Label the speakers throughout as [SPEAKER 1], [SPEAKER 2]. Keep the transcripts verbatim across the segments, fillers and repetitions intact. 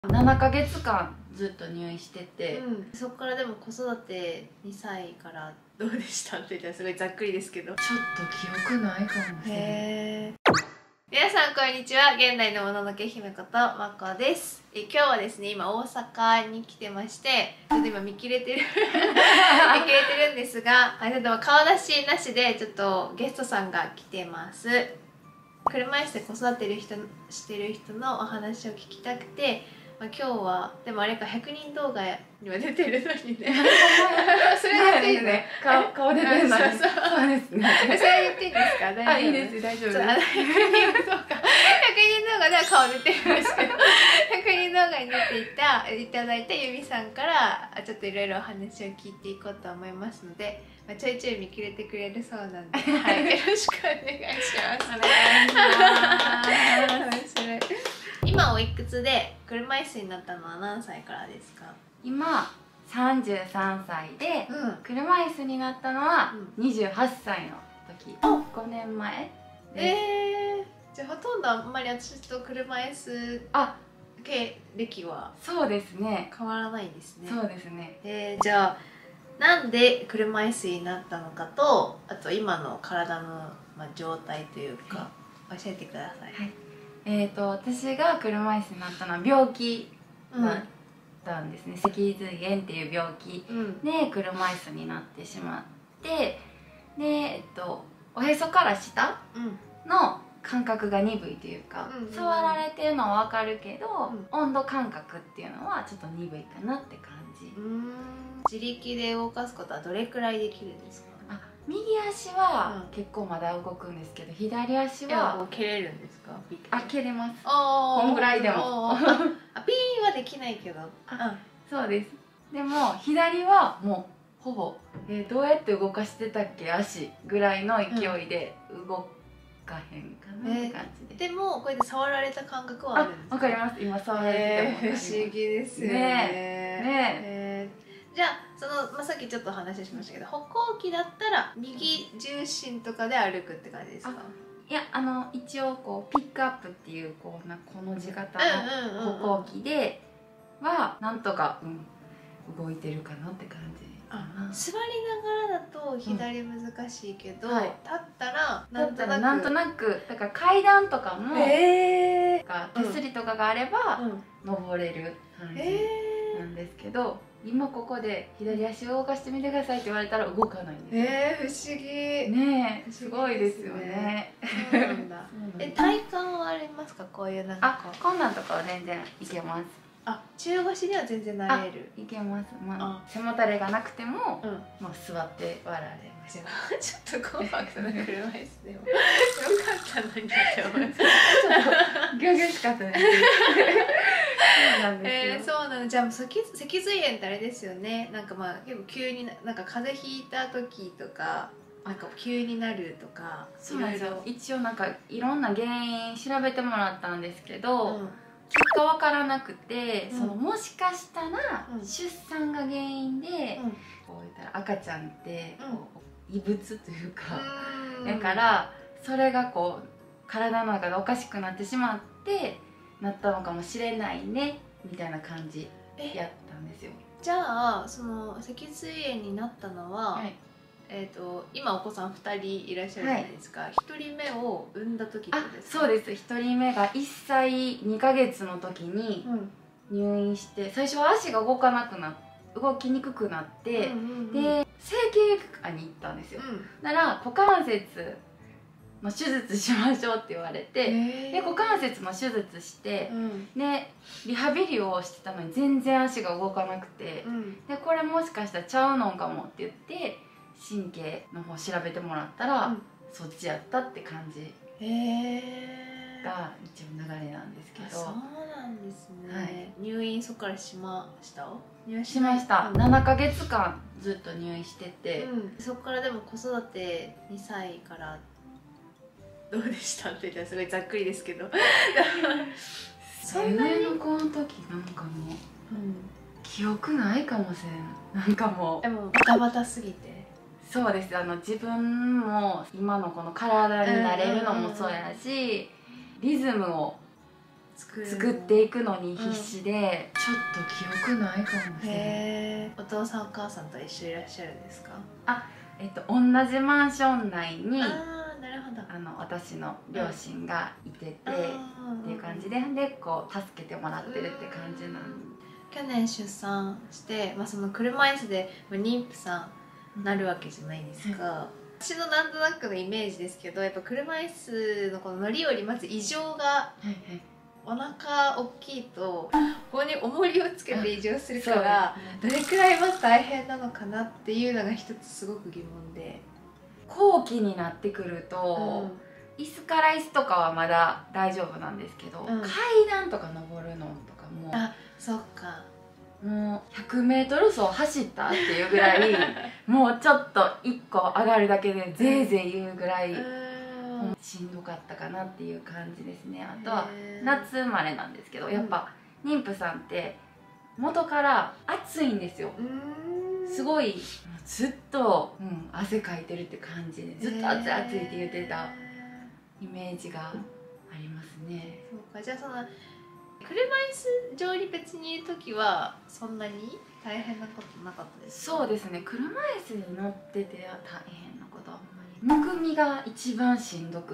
[SPEAKER 1] ななかげつかんずっと入院してて、
[SPEAKER 2] うん、そこからでも子育てにさいからどうでしたって言ったらすごいざっくりですけど、
[SPEAKER 1] ちょっと記憶ないかもしれない。
[SPEAKER 2] へー。皆さんこんにちは。現代のもののけ姫ことまこです。え今日はですね、今大阪に来てまして、ちょっと今見切れてる見切れてるんですが、あ、ちょっと顔出しなしでちょっとゲストさんが来てます。車椅子で子育てる人してる人のお話を聞きたくて、まあ、今日はでもあれかひゃくにん動画には出てるのにねそれは言っていいね、
[SPEAKER 1] 顔顔出てるのに。
[SPEAKER 2] そうそう
[SPEAKER 1] そうですね。
[SPEAKER 2] それは言っていいんですか？大丈夫？
[SPEAKER 1] あ、いいです大丈夫です。
[SPEAKER 2] ひゃくにん動画ひゃくにん動画では顔出てるんですけどひゃくにん動画に出ていたいただいたゆみさんからちょっといろいろお話を聞いていこうと思いますので、まあ、ちょいちょい見切れてくれるそうなんで、はい、よろしくお願いします。お願いします面白い。今おいくつで車椅子になったのは何歳からですか？
[SPEAKER 1] 今さんじゅうさんさいで、
[SPEAKER 2] うん、
[SPEAKER 1] 車椅子になったのはにじゅうはっさいの時、
[SPEAKER 2] うん、
[SPEAKER 1] ごねんまえです。
[SPEAKER 2] えー、じゃあほとんどあんまり私と車椅子
[SPEAKER 1] あ、
[SPEAKER 2] 経歴は
[SPEAKER 1] そうですね。
[SPEAKER 2] 変わらないですね。
[SPEAKER 1] そうですね。
[SPEAKER 2] えー、じゃあなんで車椅子になったのかと、あと今の体の、まあ、状態というか、はい、教えてください。
[SPEAKER 1] はい、えーと私が車椅子になったのは病気だったんですね、うん、脊髄炎っていう病気で車椅子になってしまって、で、えっと、おへそから下の感覚が鈍いというか、うん、触られてるのは分かるけど、うん、温度感覚っていうのはちょっと鈍いかなって感じ。
[SPEAKER 2] うーん、自力で動かすことはどれくらいできるんですか？
[SPEAKER 1] あ、右足は結構まだ動くんですけど、左足は
[SPEAKER 2] もう蹴れるんですか？
[SPEAKER 1] あ、蹴れます。こんぐらいでも。
[SPEAKER 2] あ、ピーンはできないけど。
[SPEAKER 1] あ、そうです。でも左はもうほぼ、えー、どうやって動かしてたっけ足ぐらいの勢いで動かへんかなって感じで、
[SPEAKER 2] えー、でもこうやって触られた感覚はあるんですか？
[SPEAKER 1] わかります。今触られてても、
[SPEAKER 2] えー、不思議ですよね。ねえー、じゃあその、まあ、さっきちょっと話しましたけど、歩行器だったら右重心とかで歩くって感じですか？
[SPEAKER 1] いや、あの一応こうピックアップっていうこうなこの字型の歩行器ではなんとか、うん、動いてるかなって感じ。
[SPEAKER 2] あ、座りながらだと左難しいけど、うん、はい、立ったら
[SPEAKER 1] なんとなくなんとなくだから階段とかも、えー、手すりとかがあれば、うん、登れる感じなんですけど、えー、今ここで左足を動かしてみてくださいって言われたら動かないんですよ。
[SPEAKER 2] えー、不思議
[SPEAKER 1] ねえ、すごいですよね。
[SPEAKER 2] そうなんだ。え、体幹はありますか？こういうなんか
[SPEAKER 1] あ、こんなんとかは全然いけます。
[SPEAKER 2] あ、中腰には全然なれる。
[SPEAKER 1] いけます。まあ、背もたれがなくても、うん、まあ座って笑われます。
[SPEAKER 2] ちょっとコンパクトな車椅子でもよかったのにって思います。ちょ
[SPEAKER 1] っとギョギョしかったです。そうなんですよ。
[SPEAKER 2] えー、そうなの。じゃあ脊脊髄炎ってあれですよね。なんかまあ結構急になんか風邪ひいた時とか。なんか急になるとか。
[SPEAKER 1] そうなんですよ。一応なんかいろんな原因調べてもらったんですけど、うん、結果分からなくて、うん、そのもしかしたら出産が原因で、うん、こう言ったら赤ちゃんってこう異物というか、うん、だからそれがこう体の中でおかしくなってしまってなったのかもしれないねみたいな感じやったんですよ。
[SPEAKER 2] じゃあその脊髄炎になったのは、はい、えーと今お子さんふたりいらっしゃるじゃないですか、はい、ひとりめを産んだ時ってことですか？
[SPEAKER 1] あ、そうです。ひとりめがいっさいにかげつの時に入院して、最初は足が動かなくな動きにくくなって、うんうんうん、で整形外科に行ったんですよ、うん、だから股関節の手術しましょうって言われて、で股関節の手術して、うん、でリハビリをしてたのに全然足が動かなくて、うん、でこれもしかしたらちゃうのかもって言って神経の方調べてもらったら、うん、そっちやったって感じが一応流れなんですけど。
[SPEAKER 2] そうなんですね、はい、入院そこからしました
[SPEAKER 1] 入院しました。ななかげつかんずっと入院してて、
[SPEAKER 2] うん、そこからでも子育てにさいからどうでしたって言ったらすごいざっくりですけど
[SPEAKER 1] そんなに上の子の時なんかもう、うん、記憶ないかもしれない。なんかもう
[SPEAKER 2] でもバタバタすぎて。
[SPEAKER 1] そうです。あの自分も今のこの体になれるのもそうやし、リズムを作っていくのに必死で、うん、ちょっと記憶ないかもしれない。
[SPEAKER 2] へー。お父さんお母さんと一緒いらっしゃるんですか？
[SPEAKER 1] あ、えっと同じマンション内に、
[SPEAKER 2] あー、なるほど、
[SPEAKER 1] あの私の両親がいてて、うん、っていう感じで、でこう助けてもらってるって感じなんで。
[SPEAKER 2] 去年出産して、まあ、その車椅子で妊婦さんなるわけじゃないですか、うん、私のなんとなくのイメージですけど、やっぱ車椅子のこの乗り降りまず異常が、はいはい、お腹大きいとここに重りをつけて移動するから、どれくらいまず大変なのかなっていうのが一つすごく疑問で、
[SPEAKER 1] 後期になってくると、うん、椅子から椅子とかはまだ大丈夫なんですけど、うん、階段とか登るのとかも、
[SPEAKER 2] あ、そっか、
[SPEAKER 1] もうひゃくメートル走走ったっていうぐらいもうちょっといっこ上がるだけでぜいぜい言うぐらい、うん、しんどかったかなっていう感じですね。あとは夏生まれなんですけど、やっぱ妊婦さんって元から暑いんですよ。すごいずっと、うん、汗かいてるって感じで、ずっと暑い暑いって言ってたイメージがありますね。
[SPEAKER 2] そうか、じゃあその車椅子上に別にいる時はそんなに大変なことなかったですか？
[SPEAKER 1] そうですね、車椅子に乗ってて大変なことはあんまり、むくみが一番しんどくって、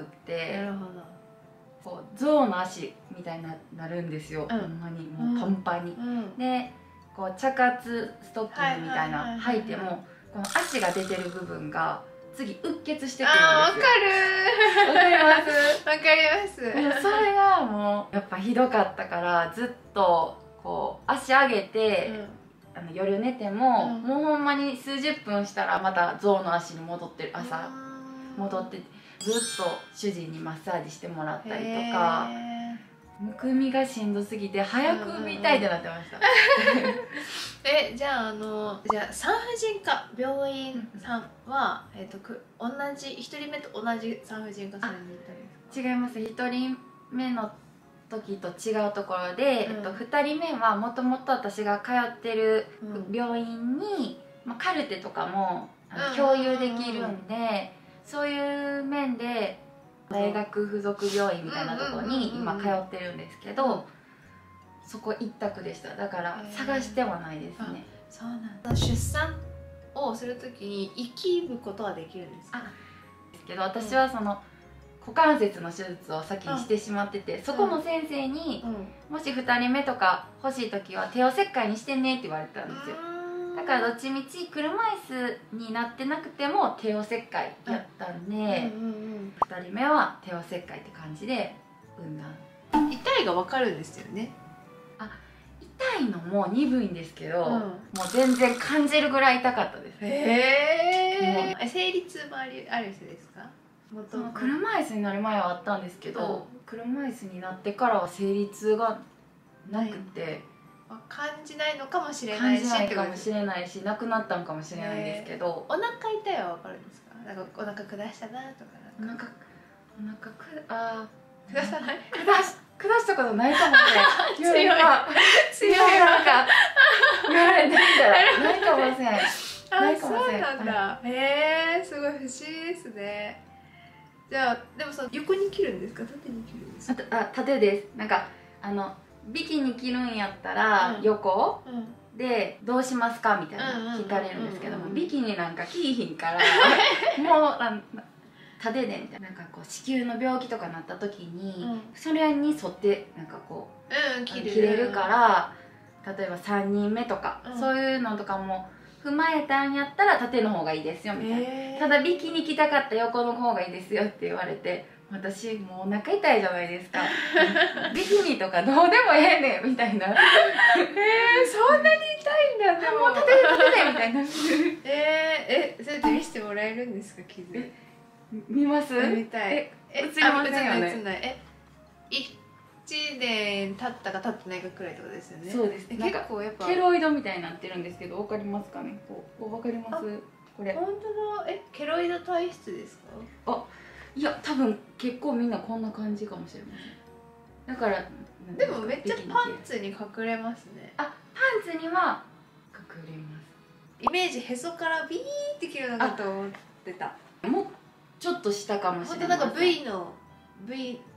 [SPEAKER 2] なるほど、
[SPEAKER 1] こう象の足みたいに な, なるんですよ、うん、ほんまにもうパンパンに、うん、でこう茶褐ストッキングみたいな履いても、この足が出てる部分が次うっ血してくるんですよ。
[SPEAKER 2] あー、わかるー、わかりますわかります。
[SPEAKER 1] それがもうやっぱひどかったから、ずっとこう足上げて、うん、あの夜寝ても、うん、もうほんまに数十分したらまた象の足に戻ってる、朝戻ってずっと主人にマッサージしてもらったりとか、むくみがしんどすぎて早く産みたいってなってました。
[SPEAKER 2] え、じゃあ、あのじゃあ産婦人科病院さんは、えっとく同じひとりめと同じ産婦人科さんに行ったんですか？
[SPEAKER 1] 違います。ひとりめの時と違うところで、うん、えっと、ふたりめはもともと私が通ってる病院に、うん、まあ、カルテとかもあの共有できるんで、そういう面で大学附属病院みたいなところに今通ってるんですけど、そこ一択でした。だから探してはないですね。
[SPEAKER 2] そうなんだ。出産をするときに生きることはできるんですか？
[SPEAKER 1] ですけど、私はその股関節の手術を先にしてしまってて、そこの先生に、うん、もしふたりめとか欲しい時は帝王切開にしてねって言われたんですよ。だからどっちみち車椅子になってなくても帝王切開やったんで、ふたりめは帝王切開って感じで産んだ。
[SPEAKER 2] 痛いが分かるんですよね。
[SPEAKER 1] あ、痛いのも鈍いんですけど、うん、もう全然感じるぐらい痛かったです。
[SPEAKER 2] へえ。生理痛もある人ですか？
[SPEAKER 1] その車椅子になる前はあったんですけど、うん、車椅子になってからは生理痛がなくて、
[SPEAKER 2] 感じないのかもしれないし、
[SPEAKER 1] 感じないかもしれないし、なくなったのかもしれないですけど、
[SPEAKER 2] お腹痛いは分かるんですか？なんかお腹下したなとか、
[SPEAKER 1] お腹お腹くあ
[SPEAKER 2] 下さない？
[SPEAKER 1] 下し下したことないかもね。
[SPEAKER 2] 強い強い
[SPEAKER 1] なんか言われてみたらないかもしれない。
[SPEAKER 2] あ、そうなんだ。へえ、すごい不思議ですね。じゃあでもその横に切るんですか？縦に切るんですか？
[SPEAKER 1] あ、縦です。なんかあのビキに切るんやったら横、うん、でどうしますかみたいな聞かれるんですけども、ビキになんか切いひんからもうあ縦でみたいな、なんかこう子宮の病気とかなった時に、うん、それに沿ってなんかこう、うん、切れるから、例えばさんにんめとか、うん、そういうのとかも踏まえたんやったら縦の方がいいですよみたいな、えー、ただビキに着たかった横の方がいいですよって言われて、私もうお腹痛いじゃないですかビキニとかどうでもええねんみたいなえー、
[SPEAKER 2] そんなに痛いんだ。
[SPEAKER 1] でも縦で縦でみたいな
[SPEAKER 2] えー、え、それって見せてもらえるんですか？傷
[SPEAKER 1] 見ます？
[SPEAKER 2] 見たい。え、
[SPEAKER 1] 映りませんよね。
[SPEAKER 2] 映んない。え、いちねん経ったか経ってないかくらいってことですよね。
[SPEAKER 1] そうです。
[SPEAKER 2] 結構やっぱ
[SPEAKER 1] ケロイドみたいになってるんですけど、わかりますかね？こう、わかります？これ。
[SPEAKER 2] 本当だ。え、ケロイド体質ですか？
[SPEAKER 1] あ、いや、多分結構みんなこんな感じかもしれません。だから。
[SPEAKER 2] でもめっちゃパンツに隠れますね。
[SPEAKER 1] あ、パンツには隠れます。
[SPEAKER 2] イメージへそからビーって切るのかと思ってた。
[SPEAKER 1] もうちょっと下かもしれない。
[SPEAKER 2] 本当なんか V の V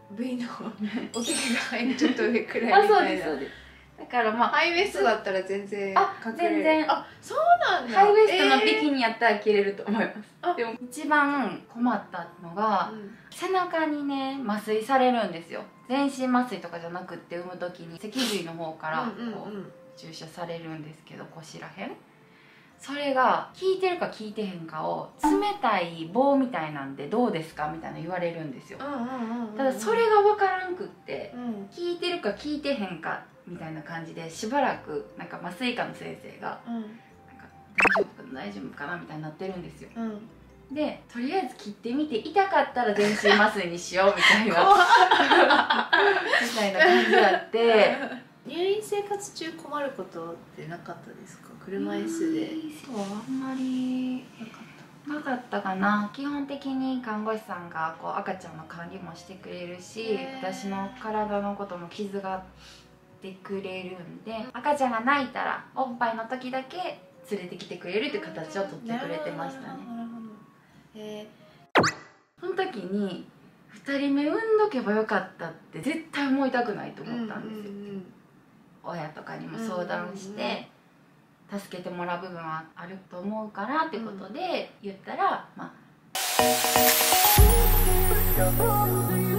[SPEAKER 2] V のおけが入るちょっと上くらいみたいな。
[SPEAKER 1] あ、そうですそうです。だからまあ
[SPEAKER 2] ハイウエストだったら全然隠れる。
[SPEAKER 1] あ、全然。
[SPEAKER 2] あ、そうなんだ。
[SPEAKER 1] ハイウエストのビキニやったら着れると思います、えー、でも一番困ったのが、うん、背中にね麻酔されるんですよ。全身麻酔とかじゃなくって産む時に脊髄の方からこう注射されるんですけど、腰らへん、それが効いてるか効いてへんかを冷たい棒みたいなんでどうですかみたいな言われるんですよ。ただそれが分からんくって、効、うん、いてるか効いてへんかみたいな感じでしばらくなんか麻酔科の先生が、うん、なんか大丈夫かな大丈夫かなみたいになってるんですよ。うん、でとりあえず切ってみて痛かったら全身麻酔にしようみたいなみたいな感じがあって
[SPEAKER 2] 入院生活中困ることってなかったですか？車椅子で。
[SPEAKER 1] そうあんまりなかったかな。基本的に看護師さんがこう赤ちゃんの管理もしてくれるし、私の体のことも気遣ってくれるんで、赤ちゃんが泣いたらおっぱいの時だけ連れてきてくれるっていう形をとってくれてましたね。えその時にふたりめ産んどけばよかったって絶対思いたくないと思ったんですよ。親とかにも相談して助けてもらう部分はあると思うからってことで言ったら、まあ